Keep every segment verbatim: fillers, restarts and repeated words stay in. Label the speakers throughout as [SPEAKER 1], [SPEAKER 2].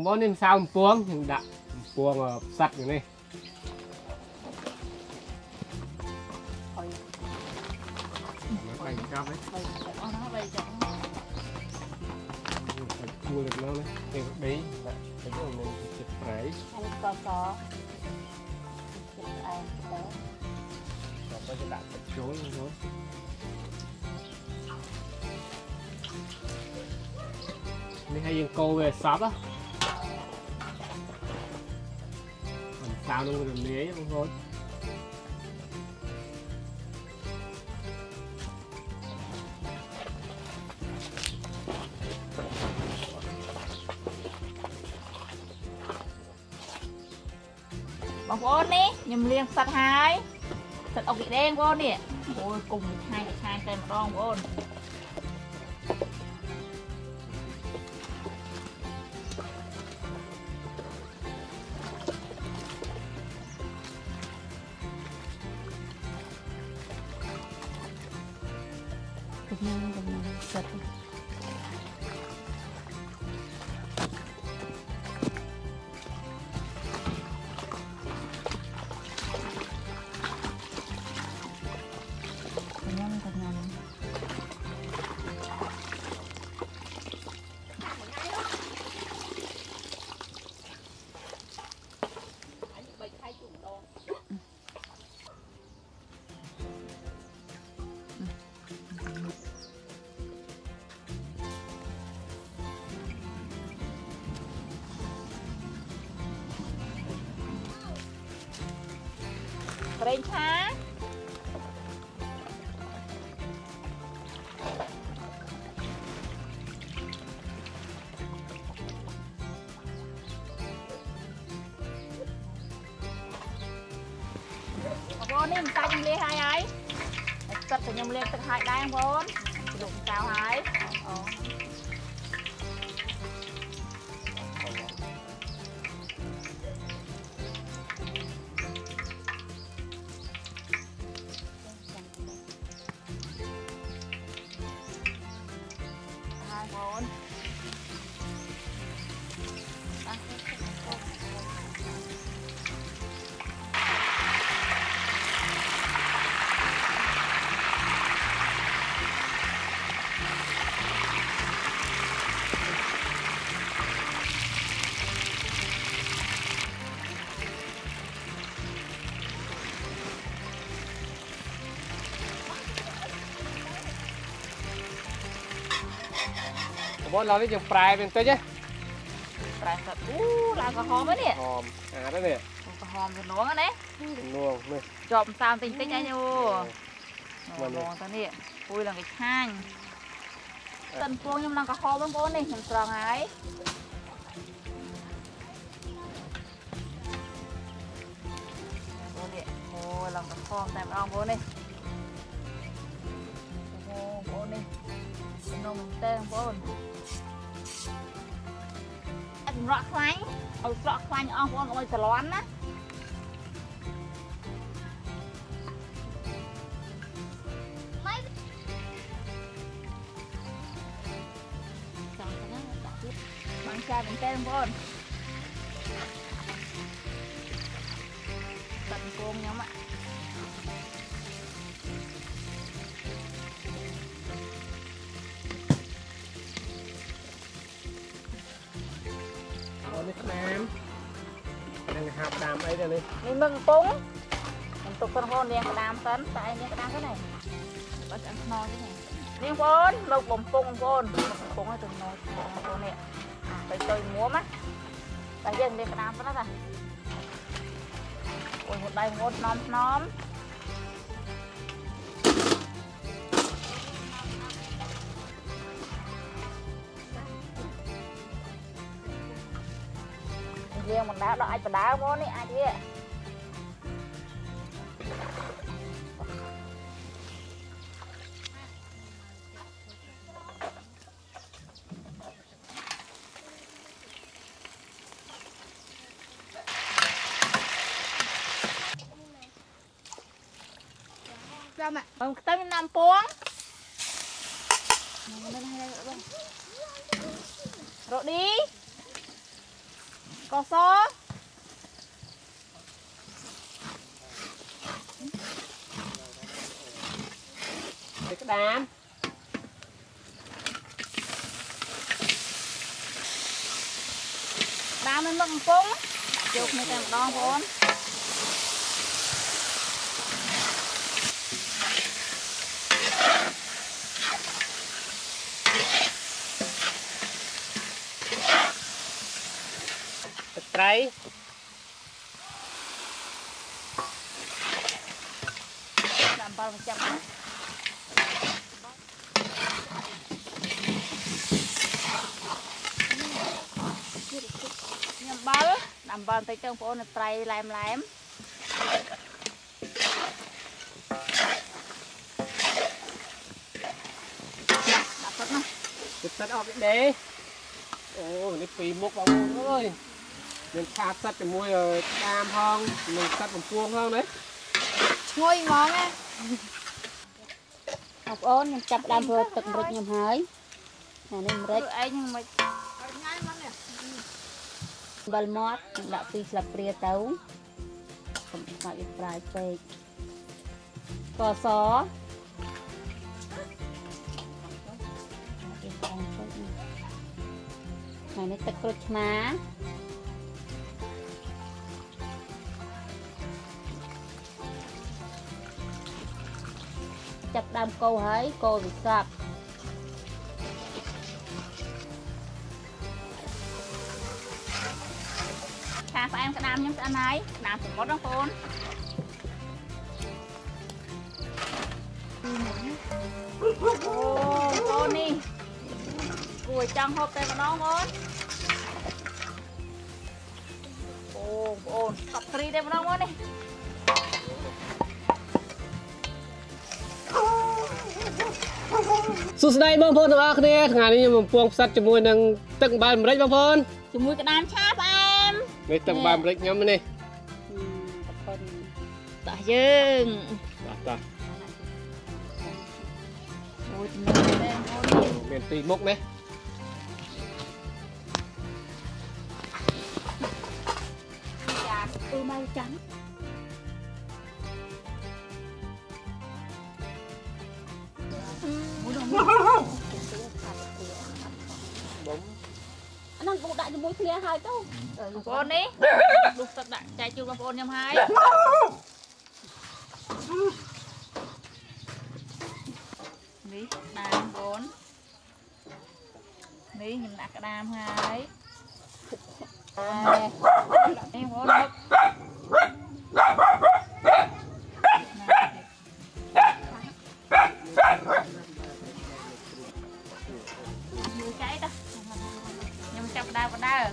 [SPEAKER 1] bố nên sao puông đặt puông sắt như này bay cao đấy mua được nó đấy thì đấy là cái chỗ mình chụp đấy
[SPEAKER 2] có có ai đấy
[SPEAKER 1] có cái đặt chỗ luôn thôiนี่ให้ยังโกเวซับอ่ะมันซาวลงไปแบบนี้บางคน
[SPEAKER 2] บางคนนี่ยำเลี้ยงสัตว์หายสัตว์ออกสีแดงบางคนนี่โอ้ยกลุ่มชายกับชายเต็มรองบางคนสัตว์เร่งช้าบอลนี่มันตายยังเลี้ยหายไอ้สัตว์ยังเลี้ยตึกหายได้บอลหลุมเจ้าหาย
[SPEAKER 1] บอสเราได้ยังปลายเป็นตัวใช่
[SPEAKER 2] ปลายสัตว์อู้ลากระหอมไหมเนี่ย
[SPEAKER 1] หอมอ่าได้เนี่ย
[SPEAKER 2] กระหอมเป็นน้องอันนี้
[SPEAKER 1] นัวนี่
[SPEAKER 2] จอมสามติ่งติ่งไงอยู่มองตอนนี้ปุยหลังกระช่างตันพวงยังลังกระหอมบ้างบนนี่เห็นตรองไงบนนี่โอ้หลังกระหอมแต่รองบนนี่โอ้บนนี่นมเต้งบนไอ้หลอกคล้ายเอาหลอกคล้ายอ้อมบนเอาไปตะล้อนนะบางชาเป็นเต้งบนตัดโกงยังมะ
[SPEAKER 1] นี่แม่ยังหับดามไอ้เดี๋ยวนี้
[SPEAKER 2] นี่มึงปุ้งมันตกคนคนเลี้ยงกระดามสันแต่เลี้ยงกระดามก็ไหนก็จะนอนที่ไหนเลี้ยงบนเราบ่มปุ้งบนปุ้งให้ถึงนอนตัวเนี่ยไปต่อยมัวมั้ยแต่ยังเลี้ยงกระดามก็ได้โอ้ยหมดใบหมดน้อมน้อมเลี้ยงมันดาวเราไอ้ปลาดาวโมนี่ไอ้ที่ra mà ông tới năm puống rồi đi có xó
[SPEAKER 1] cái đám
[SPEAKER 2] đám lên mực phúng chụp này tem đo vốn
[SPEAKER 1] trái
[SPEAKER 2] làm bao một trăm đấy nhầm bao làm bao tay chân phố này trai làm làm đặt hết nó
[SPEAKER 1] Chụp sắt ọp đế. Ồ, cái phì mốc vào môn ơi. Nên xa sắt cái môi ở đam không, mình sắt bằng cuông không đấy.
[SPEAKER 2] ngồi ngon á. Học ôn nhưng chặt đam vừa tận rịch nhầm hới. Này nên rịch. Anh mà bal mót đã phi sập ria tấu. Không phải phải phê. Cò xó. Này nó tật rịch má. Chặt đam câu hấy, câu bị sập. Chà phải em cái đam nhưng cái này, đam cũng có đó con. Ô, con đi. Cùi trong hộp tay mà nó ngon. Ô, ồn, cặp tri đây mà nó ngon đi.
[SPEAKER 1] Sụt đây bông phôn thằng ác nè, thằng này nhưng mà buông sắt cho môi năng tận bàn rách bông phôn.
[SPEAKER 2] Cho mùi cái đam cháp em.
[SPEAKER 1] Đây tận bàn rách nhóm này.
[SPEAKER 2] Tạ dương.
[SPEAKER 1] Tạ tạ.
[SPEAKER 2] Mùi tình hình đây ngon đi.
[SPEAKER 1] Miền tì mốc đấy.
[SPEAKER 2] Ừ mai trắng. Anh đang cũng đại cho mũi clear hai câu. Con đi. Đục thật đại chạy chung con nhầm hai. Đi, đam bốn. Đi, nhìn lại cái đam hai. Đây. Đi bốn được. Cháy đó nhưng mà chọc đau vào đau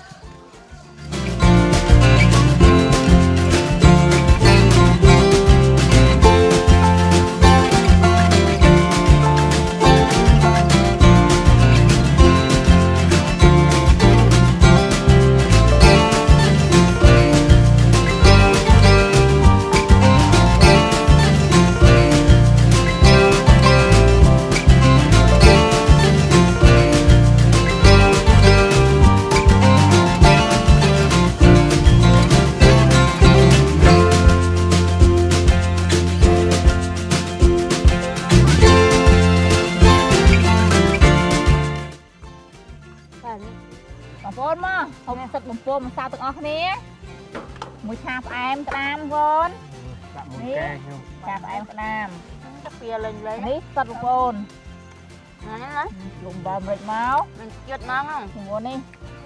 [SPEAKER 2] បងប្អូនមកហូបទឹកបំពងម្សៅទាំងអស់គ្នាមួយឆាផ្អែមក្តាមបងដាក់មួយកែខ្ញុំឆាផ្អែមក្តាមទឹកពីលេងលេងនេះទឹកបងប្អូនហ្នឹងណាលំបើមិនមកមិនជិតមកហ្នឹងបងនេះ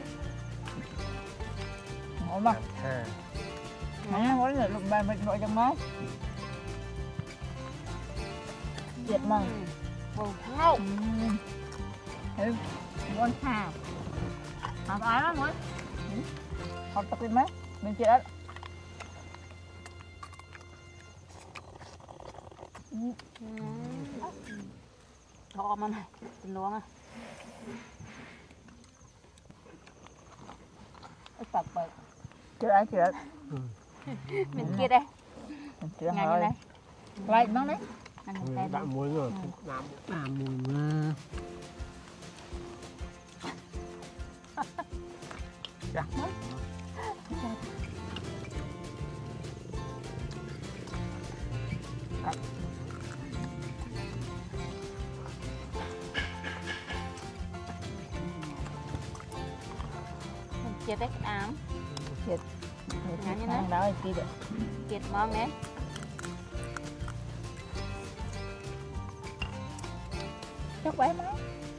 [SPEAKER 2] អូមកហ្នឹងបងលំបើមិនមកចឹងមកជិតមកបងហៅហឺបងឆាlàm ai đó mọi học tập đi mấy mình chị đấy thọ mà này tình luôn à tập vậy chưa đấy chưa mình kia đây mình chưa ngay đây vậy nó đấy
[SPEAKER 1] đã muối rồi làm làm muối
[SPEAKER 2] Dạ. chết đấy ám
[SPEAKER 3] chết
[SPEAKER 2] ngắn như
[SPEAKER 3] này
[SPEAKER 2] thế
[SPEAKER 3] đó kia được
[SPEAKER 2] chết mong đấy
[SPEAKER 3] chắc bé má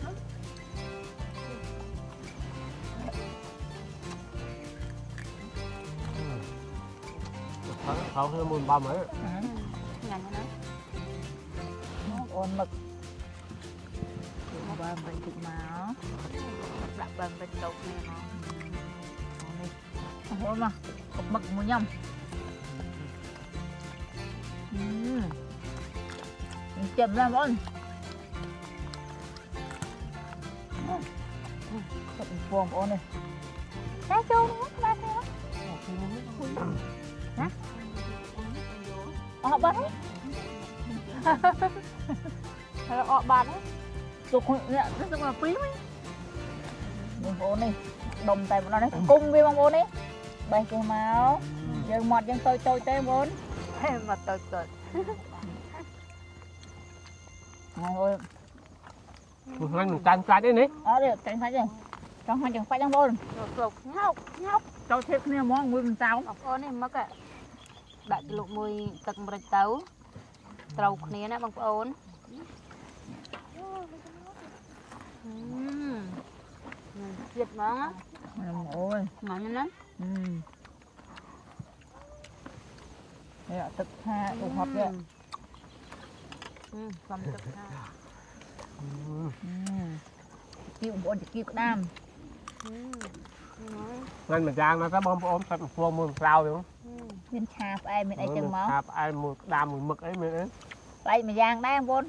[SPEAKER 1] không không muốn ba mấy
[SPEAKER 2] ngắn như nó
[SPEAKER 3] ôn mực ba mình chụp máu
[SPEAKER 2] đặt bằng bên đầu kia nó
[SPEAKER 3] ôn mà cục mực mua nhầm chậm ra ôn chậm buông ôn này
[SPEAKER 2] đá trâu nữa đá trâu
[SPEAKER 3] hả họ bắt đấy
[SPEAKER 2] hay là họ bán đấy
[SPEAKER 3] chụp nè rất là quý mấy buông ôn này đồng tay bọn nó đấy cung với bông ôn ấy bay cái máu giờ mọt dân tôi tôi tới ôn
[SPEAKER 2] mà tôi tôi
[SPEAKER 3] ngồi
[SPEAKER 1] anh mình tan trái đấy nè
[SPEAKER 3] ở đây cảnh phải gì trong hai chẳng phải trong ôn
[SPEAKER 2] lục nhóc nhóc
[SPEAKER 3] cho thêm cái món nguyên sao
[SPEAKER 2] ngọc ôn này mất ạ bạn lục mùi tật một tấu trâu kia nè bằng ôn Việt món á
[SPEAKER 3] ôi
[SPEAKER 2] ngon như lắm
[SPEAKER 3] ừ đây là thực ha ủng hộ đấy
[SPEAKER 2] ừ làm thực ha
[SPEAKER 3] kêu ủng hộ thì kêu nam
[SPEAKER 1] anh mình giang nó có bom ôm thật phô mưa rau đúng
[SPEAKER 3] bên trà ai bên ấy chừng máu
[SPEAKER 1] hạp ai một đàm một mực ấy mình ấy
[SPEAKER 3] lại mà giang đang vốn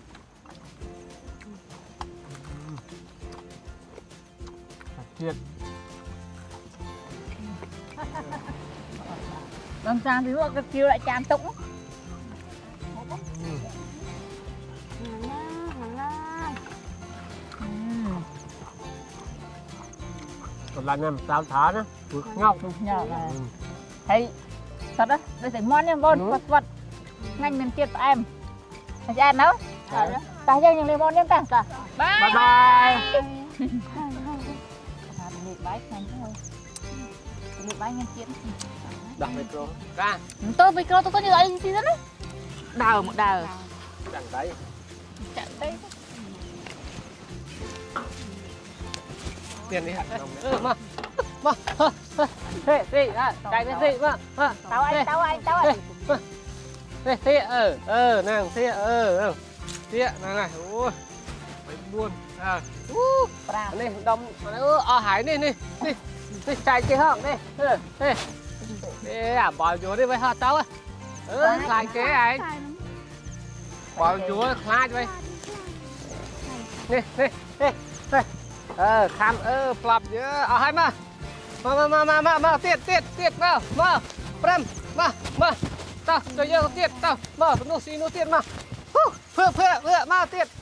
[SPEAKER 1] thiệt
[SPEAKER 3] làm sao thì nó kêu lại chạm tụng
[SPEAKER 1] còn là nhầm sao thả nó vượt ngọc
[SPEAKER 3] nhỏ là thấy thật đó đây phải món em vốn vật vật ngành mình tiệt em phải ăn đâu ta chơi những lemon em ta bye
[SPEAKER 1] bye bye
[SPEAKER 3] bị bái thành thôi bị bái nhân kiện
[SPEAKER 1] đặt micro ra
[SPEAKER 3] tôi micro tôi có như vậy gì đó
[SPEAKER 2] đào một đào
[SPEAKER 1] chẳng đấy
[SPEAKER 3] chẳng đây
[SPEAKER 1] tiền đi hạt đồng ừ mà mà thế thế à cái thế mà mà
[SPEAKER 3] tao anh tao anh tao anh
[SPEAKER 1] thế thế ờ ờ nàng thế ờ thế này này ôi phải buồn à này đồng ở hải này này đi đi chạy cái họng đây đây đây à bỏ vô đi với họ tao á ừ lại cái anh bỏ vô khai vậy nè nè nè nè ờ khám ờ flop chứ ở hai mà mà mà mà mà mà tiệt tiệt tiệt vào mà prem mà mà tao cho yêu tiệt tao mà nó xí nó tiệt mà phượng phượng phượng mà tiệt